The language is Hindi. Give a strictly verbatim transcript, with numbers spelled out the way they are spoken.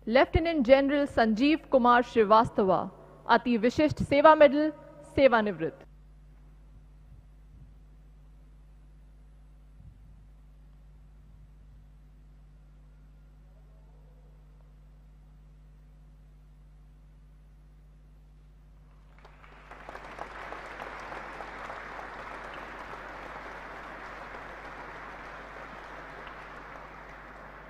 लेफ्टिनेंट जनरल संजीव कुमार श्रीवास्तवा, अति विशिष्ट सेवा मेडल, सेवानिवृत्त।